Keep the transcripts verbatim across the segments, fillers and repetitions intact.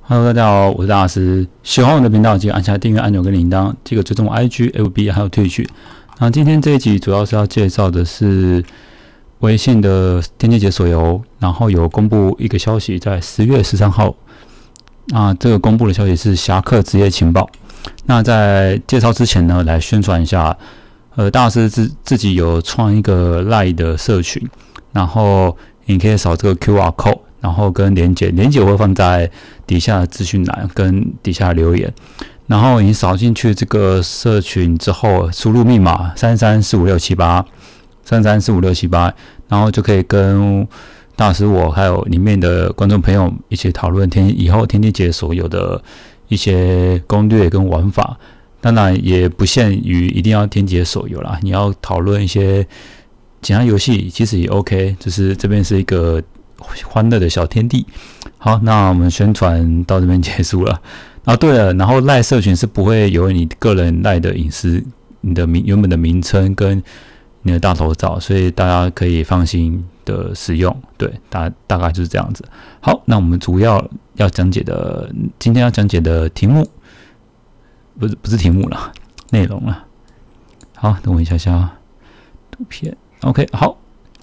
Hello， 大家好，我是大师。喜欢我的频道，记得按下订阅按钮跟铃铛，记得追踪我 I G、F B 还有Twitch。那今天这一集主要是要介绍的是微信的天气解手游，然后有公布一个消息，在十月十三号。那这个公布的消息是侠客职业情报。那在介绍之前呢，来宣传一下，呃，大师自自己有创一个 Line 的社群，然后你可以扫这个 Q R code。然后跟连结，连结我会放在底下的资讯栏跟底下的留言。然后你扫进去这个社群之后，输入密码三三四五六七八，三三四五六七八，然后就可以跟大师我还有里面的观众朋友一起讨论天以后天地解所有的一些攻略跟玩法。当然也不限于一定要天解手游啦，你要讨论一些其他游戏其实也 OK， 就是这边是一个欢乐的小天地。好，那我们宣传到这边结束了。啊，对了，然后赖社群是不会有你个人赖的隐私，你的名原本的名称跟你的大头照，所以大家可以放心的使用。对，大大概就是这样子。好，那我们主要要讲解的，今天要讲解的题目，不是不是题目啦，内容啦。好，等我一下下，图片 ，OK， 好。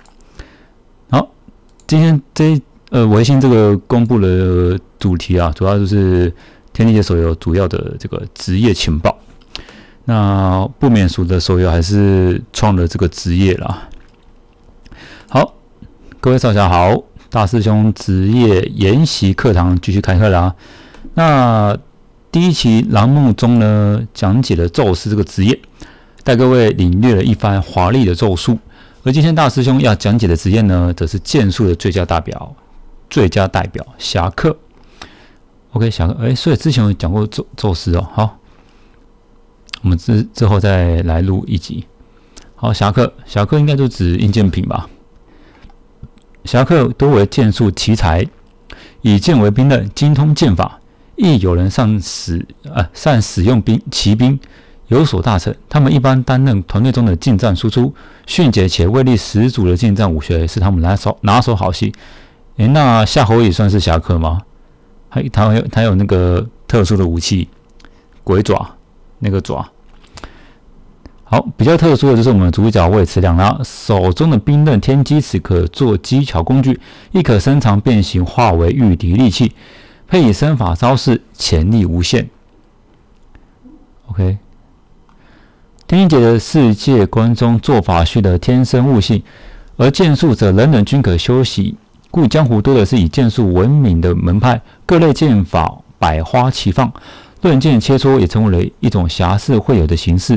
今天这呃微信这个公布的主题啊，主要就是天地解手游主要的这个职业情报。那不免俗的手游还是创了这个职业啦。好，各位少侠好，大师兄职业研习课堂继续开课啦。那第一期栏目中呢，讲解了咒师这个职业，带各位领略了一番华丽的咒术。而今天大师兄要讲解的职业呢，则是剑术的最佳代表，最佳代表侠客。OK， 侠客，哎，所以之前有讲过宙宙斯哦。好，我们之之后再来录一集。好，侠客，侠客应该就指硬件品吧。侠客多为剑术奇才，以剑为兵刃，精通剑法，亦有人善使呃善使用兵骑兵。有所大成，他们一般担任团队中的近战输出，迅捷且威力十足的近战武学是他们拿手拿手好戏。诶，那夏侯也算是侠客吗？他他有他有那个特殊的武器，鬼爪，那个爪。好，比较特殊的就是我们的主角魏慈良啦，手中的兵刃天机尺可做机巧工具，亦可伸长变形，化为御敌利器，配以身法招式，潜力无限。OK。天地解的世界观中做法序的天生悟性，而剑术则人人均可修习，故江湖多的是以剑术闻名的门派，各类剑法百花齐放，论剑切磋也成为了一种侠士会有的形式。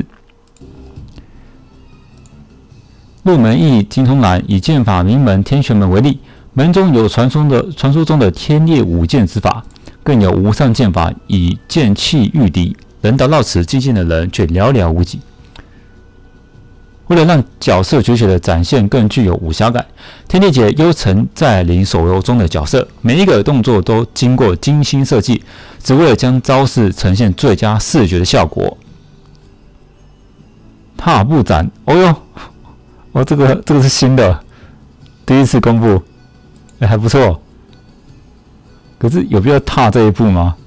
入门亦精通难，以剑法名门天玄门为例，门中有传说的传说中的天烈五剑之法，更有无上剑法以剑气御敌，能达到此境界的人却寥寥无几。为了让角色绝学的展现更具有武侠感，天地解优曾在临手游中的角色，每一个动作都经过精心设计，只为了将招式呈现最佳视觉的效果。踏步斩，哦哟，哦这个这个是新的，第一次公布，哎还不错。可是有必要踏这一步吗？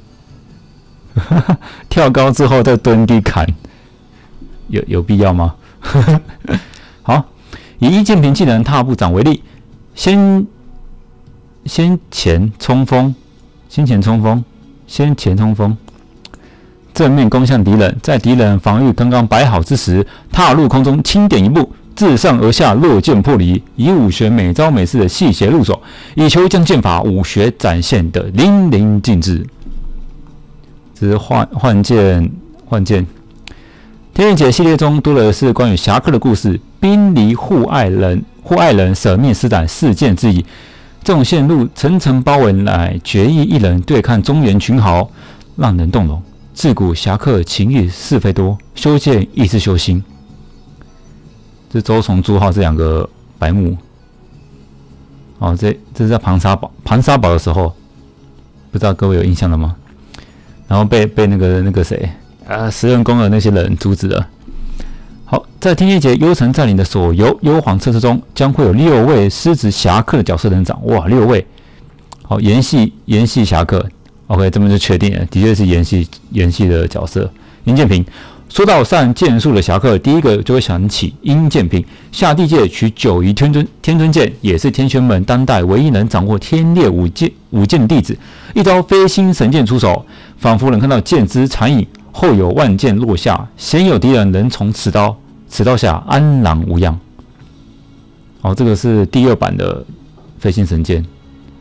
跳高之后再蹲地砍，有有必要吗？好，以一剑平技能踏步斩为例，先先前冲锋，先前冲锋，先前冲锋，正面攻向敌人，在敌人防御刚刚摆好之时，踏入空中轻点一步，自上而下落剑破离，以武学每招每式的细节入手，以求将剑法武学展现的淋漓尽致。只是换换剑换剑。天地解系列中多的是关于侠客的故事，兵离护爱人，护爱人舍命施展四剑之意。这种陷入层层包围来决意一人对抗中原群豪，让人动容。自古侠客情义是非多，修剑亦是修心。这周崇、朱浩这两个白目，哦，这这是在盘沙堡盘沙堡的时候，不知道各位有印象了吗？然后被被那个那个谁。啊！食人宫的那些人阻止了。好，在天地解幽城占领的手游幽皇测试中，将会有六位狮子侠客的角色登场。哇，六位！好，延系延系侠客， OK， 这边就确定了，的确是演戏演戏的角色。殷建平说到善剑术的侠客，第一个就会想起殷建平，下地界取九夷天尊天尊剑，也是天玄门当代唯一能掌握天烈五剑五剑的弟子。一招飞星神剑出手，仿佛能看到剑之残影，后有万剑落下，鲜有敌人能从此刀此刀下安然无恙。哦，这个是第二版的飞星神剑。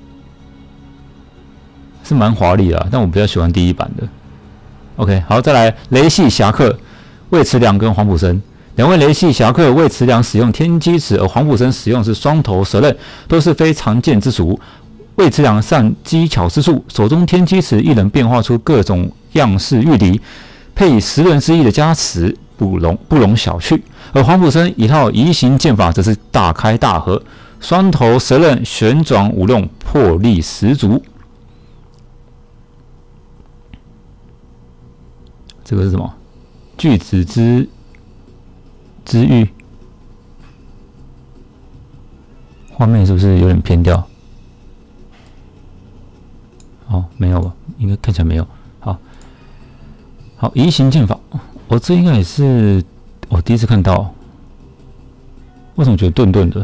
是蛮华丽的、啊，但我比较喜欢第一版的。OK， 好，再来雷系侠客魏慈良跟黄埔生两位雷系侠客，魏慈良使用天机尺，而黄埔生使用是双头蛇刃，都是非常见之属。魏慈良善机巧之术，手中天机尺亦能变化出各种样式御敌，配以十人之翼的加持，不容不容小觑。而黄埔生一套移形剑法则是大开大合，双头蛇刃旋转舞动，魄力十足。这个是什么？巨子之之玉，画面是不是有点偏掉？哦，没有吧？应该看起来没有。好，好，移形剑法，我这应该也是我第一次看到。为什么觉得顿顿的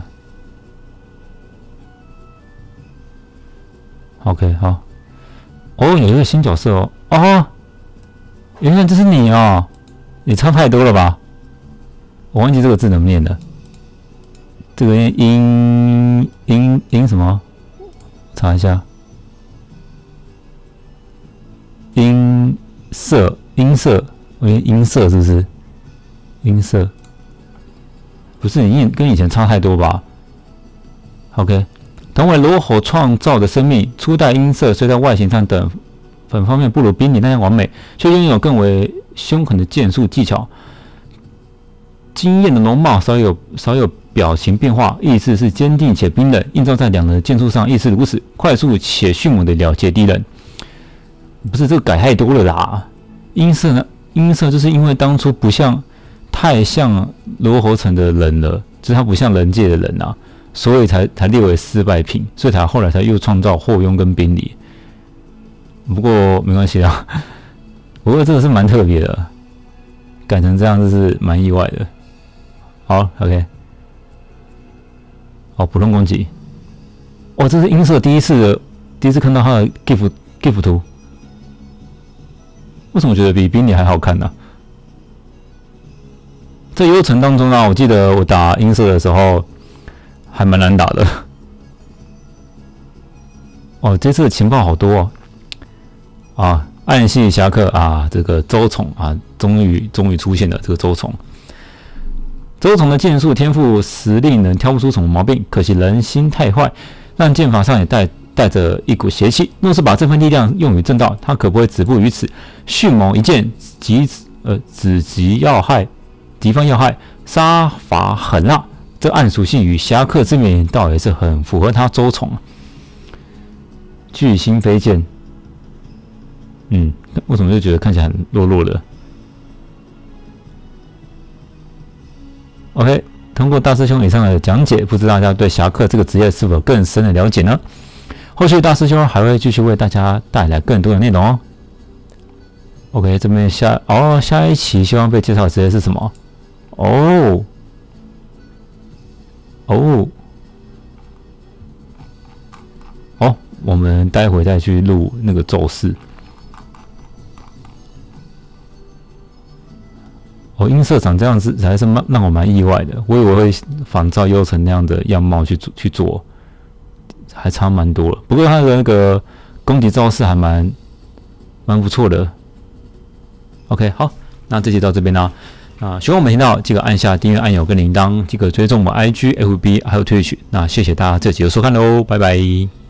？OK， 好。哦，有一个新角色哦。哦。原来这是你哦，你差太多了吧？我忘记这个字怎么念了。这个音音音什么？查一下。音色音色，我音色是不是？音色不是你跟以前差太多吧 ？OK， 同为罗火创造的生命，初代音色虽在外形上等。本方面不如宾利那样完美，却拥有更为凶狠的剑术技巧。惊艳的容貌少有少有表情变化，意志是坚定且冰冷，映照在两人的剑术上亦是如此，快速且迅猛的了结敌人。不是这个改太多了啦！音色呢？音色就是因为当初不像太像罗侯城的人了，就是他不像人界的人啊，所以才才列为失败品，所以才后来才又创造霍庸跟宾利。不过没关系啦，不过这个是蛮特别的，改成这样就是蛮意外的。好 ，OK， 好，普通攻击。哦，这是音色第一次的，第一次看到他的 GIF GIF 图。为什么我觉得比宾利还好看呢、啊？在幽城当中呢，我记得我打音色的时候还蛮难打的。哦，这次的情报好多哦。啊，暗系侠客啊，这个周宠啊，终于终于出现了这个周宠。周宠的剑术天赋实令人挑不出什么毛病，可惜人心太坏，让剑法上也带带着一股邪气。若是把这份力量用于正道，他可不会止步于此。迅猛一剑击呃只击要害敌方要害，杀伐狠辣，这暗属性与侠客之名倒也是很符合他周宠。巨星飞剑。嗯，为什么就觉得看起来很弱弱的 ？OK， 通过大师兄以上的讲解，不知大家对侠客这个职业是否更深的了解呢？后续大师兄还会继续为大家带来更多的内容哦。OK， 这边下哦，下一期希望被介绍的职业是什么？哦哦哦，我们待会再去录那个咒式。哦，音色长这样子还是蛮让我蛮意外的，我以为会仿照幽城那样的样貌去做去做，还差蛮多了。不过他的那个攻击招式还蛮蛮不错的。OK， 好，那这期到这边啦。啊，喜欢我们频道，记得按下订阅按钮跟铃铛，记得追踪我们 I G、F B 还有 Twitch。那谢谢大家这期的收看喽，拜拜。